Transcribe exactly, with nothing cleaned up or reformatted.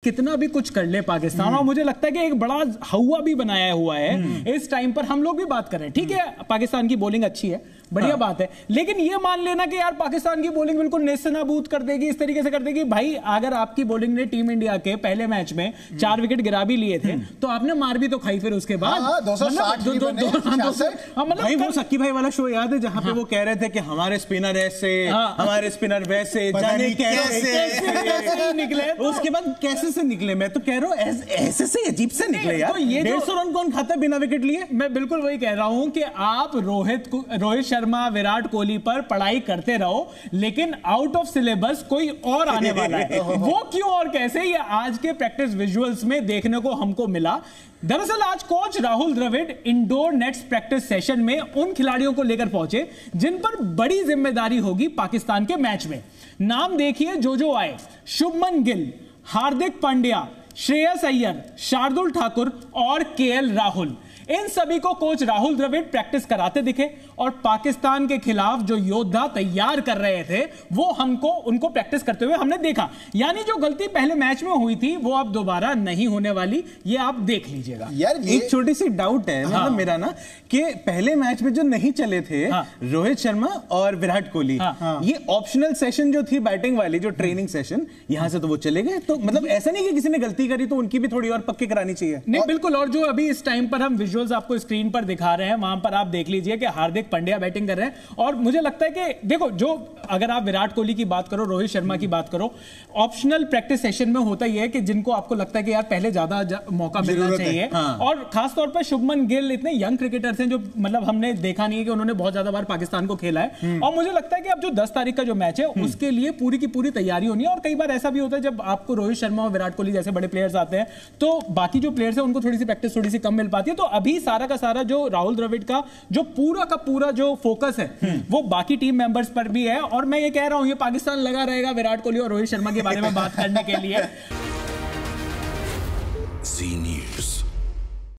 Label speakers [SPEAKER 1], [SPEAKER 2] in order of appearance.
[SPEAKER 1] कितना भी कुछ कर ले पाकिस्तान, और मुझे लगता है कि एक बड़ा हवा भी बनाया हुआ है इस टाइम पर। हम लोग भी बात कर रहे हैं, ठीक है पाकिस्तान की बॉलिंग अच्छी है, बढ़िया हाँ। बात है, लेकिन ये मान लेना कि यार पाकिस्तान की बॉलिंग बिल्कुल नेस्तनाबूद कर देगी, इस तरीके से कर देगी। भाई अगर आपकी बॉलिंग ने टीम इंडिया के पहले मैच में चार विकेट गिरा भी लिए थे तो आपने मार भी तो खाई फिर उसके बाद।
[SPEAKER 2] भाई वो सक्की भाई वाला शो याद है जहां पे वो कह रहे थे कि हमारे स्पिनर ऐसे, हमारे स्पिनर वैसे, जाने कैसे निकले, उसके बाद कैसे से निकले। मैं तो कह रहा हूँ ऐसे से अजीब से निकले यार। ये डेढ़ सौ रन कौन खाता है बिना विकेट लिए?
[SPEAKER 1] मैं बिल्कुल वही कह रहा हूं कि आप रोहित रोहित शर्मा, विराट कोहली पर पढ़ाई करते रहो, लेकिन आउट ऑफ सिलेबस कोई और आने वाला है। वो क्यों और कैसे, ये आज के प्रैक्टिस विजुअल्स में देखने को हमको मिला। दरअसल आज coach Rahul Dravid indoor nets practice session में उन खिलाड़ियों को लेकर पहुंचे जिन पर बड़ी जिम्मेदारी होगी पाकिस्तान के मैच में। नाम देखिए जो जो आए: शुभमन गिल, हार्दिक पांड्या, श्रेयस अय्यर, शार्दुल ठाकुर और केएल राहुल। इन सभी को कोच राहुल द्रविड़ प्रैक्टिस कराते दिखे और पाकिस्तान के खिलाफ जो योद्धा तैयार कर रहे थे वो हमको उनको प्रैक्टिस करते हुए हमने देखा। यानी जो गलती पहले मैच में हुई थी वो अब दोबारा नहीं होने वाली, ये आप देख लीजिएगा।
[SPEAKER 2] यार एक छोटी सी डाउट है मतलब हाँ। मेरा ना कि पहले मैच में जो नहीं चले थे हाँ। रोहित शर्मा और विराट कोहली हाँ। ये ऑप्शनल सेशन जो थी बैटिंग वाली, जो ट्रेनिंग सेशन, यहां से तो वो चले गए। तो मतलब ऐसा नहीं कि किसी ने गलती करी तो उनकी भी थोड़ी और पक्की करानी चाहिए।
[SPEAKER 1] नहीं बिल्कुल, और जो अभी इस टाइम पर हम विजुअल्स आपको स्क्रीन पर दिखा रहे हैं वहां पर आप देख लीजिए कि हार्दिक पांड्या बैटिंग कर रहे हैं। और मुझे लगता है कि देखो, जो अगर आप विराट कोहली की बात करो, रोहित शर्मा की बात करो, ऑप्शनल प्रैक्टिस सेशन में होता ही है कि जिनको आपको लगता है कि यार पहले ज्यादा जा, मौका मिलना चाहिए हाँ। और खासतौर पर शुभमन गिल इतने यंग क्रिकेटर्स हैं जो मतलब हमने देखा नहीं है कि उन्होंने बहुत ज्यादा बार पाकिस्तान को खेला है। और मुझे लगता है कि अब जो दस तारीख का जो मैच है उसके लिए पूरी की पूरी तैयारी होनी है। और कई बार ऐसा भी होता है जब आपको रोहित शर्मा और विराट कोहली जैसे बड़े प्लेयर्स आते हैं तो बाकी जो प्लेयर्स हैं उनको थोड़ी सी प्रैक्टिस थोड़ी सी कम मिल पाती है। तो अभी सारा का सारा जो राहुल द्रविड़ का जो पूरा का पूरा जो फोकस है वो बाकी टीम मेंबर्स पर भी है। और मैं ये कह रहा हूं ये पाकिस्तान लगा रहेगा विराट कोहली और रोहित शर्मा के बारे में बात करने के लिए।
[SPEAKER 3] ज़ी न्यूज़।